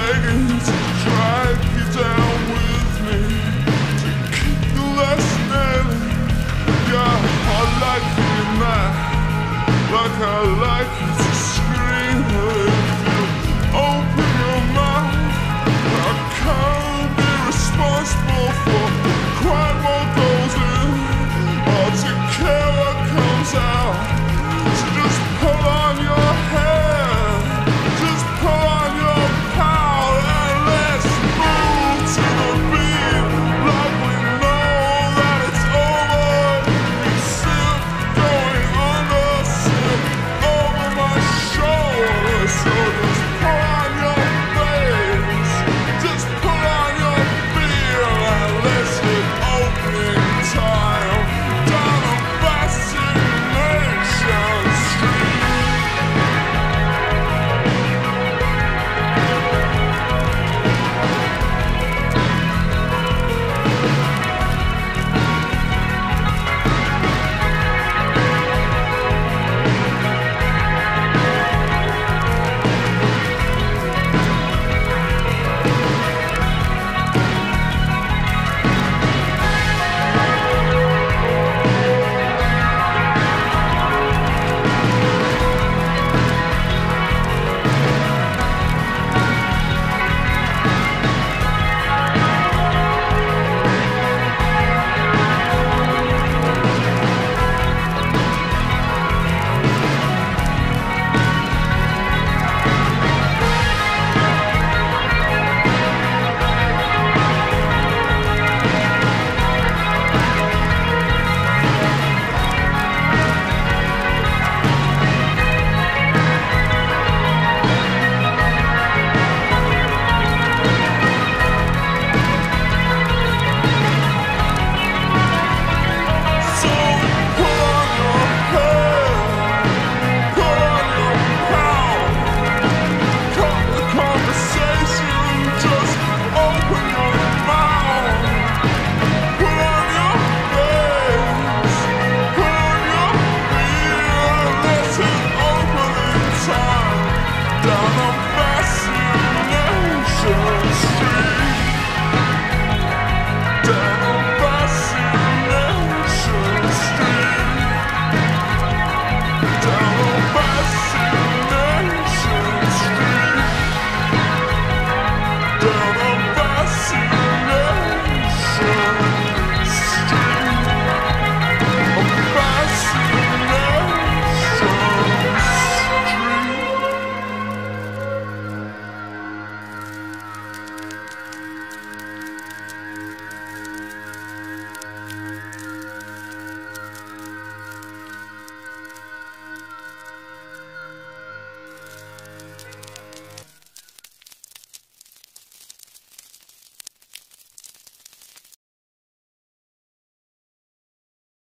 begging to drag you down with me, to keep you less nailing. Yeah, I like you mad, like I like you to scream. If you open your mouth, I can't be responsible for quite what goes in, or to care what comes out. So just pull on your hair, just pull on your power, and let's move to the beat like we know that it's over. You sip going under, sip over my shoulder. So just pull on your bass, just pull on your beer, and let's hit opening time down on Fascination Street. Down